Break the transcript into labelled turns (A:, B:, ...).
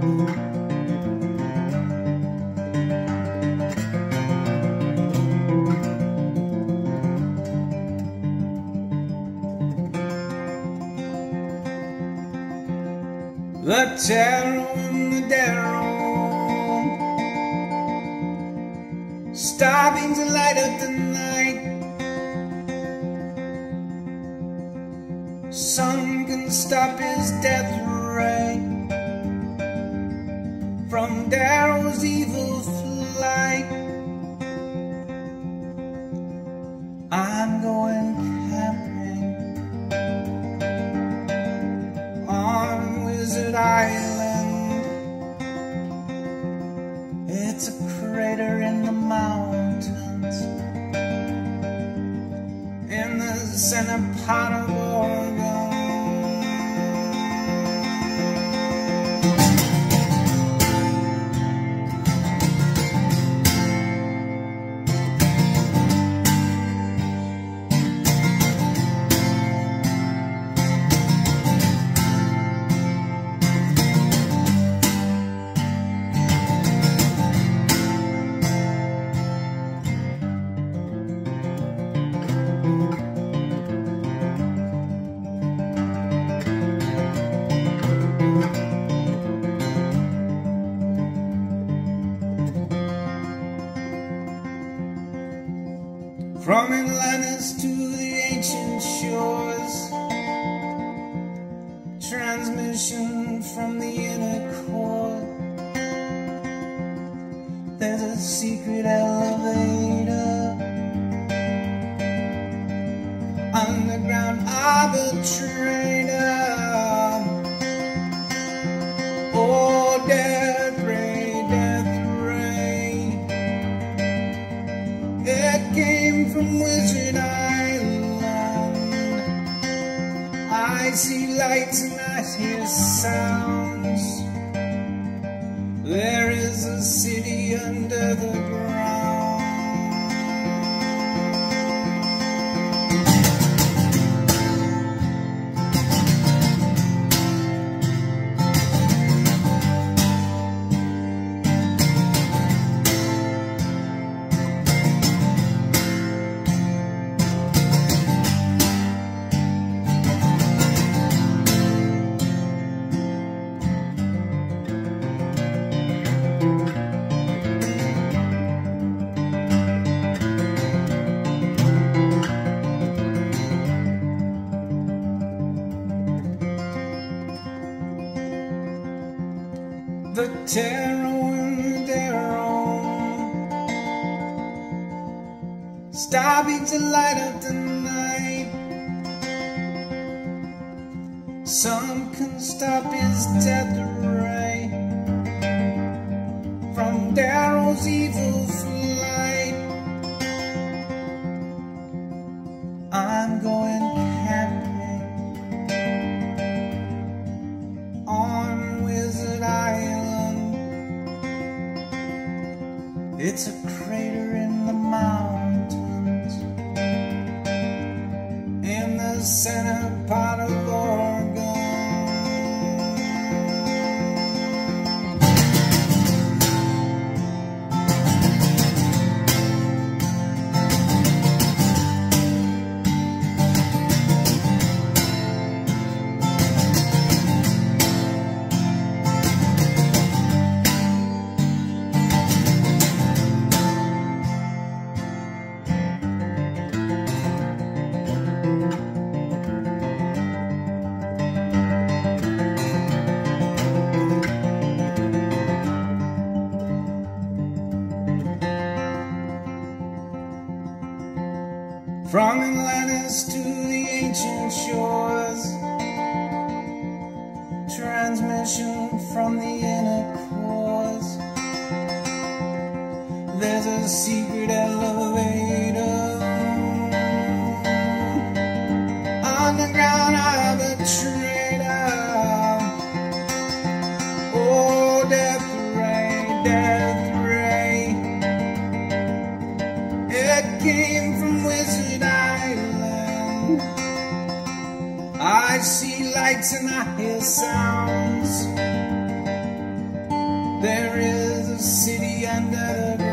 A: The terror and the darrow, starving to light up the night. Sun can stop his death ray from Darrow's evil flight. I'm going camping on Wizard Island. It's a crater in the mountains, in the center part of Oregon. From Atlantis to the ancient shores, transmission from the inner core. There's a secret elevator, underground arbitrator. Oh, death ray, death ray. It came from Wizard Island. I see lights and I hear sounds. There is a city under the ground. The terror and the darrow, starving to light up the night. Some can stop his death ray from Darrow's evil flight. I'm going camping on Wizard Island. It's a crater in the mountains, in the center part of Oregon. From Atlantis to the ancient shores, transmission from the inner cores. There's a secret elevator, underground arbitrator. Oh, death ray, death ray. It came from Wizard Island. I see lights and I hear sounds. There is a city under the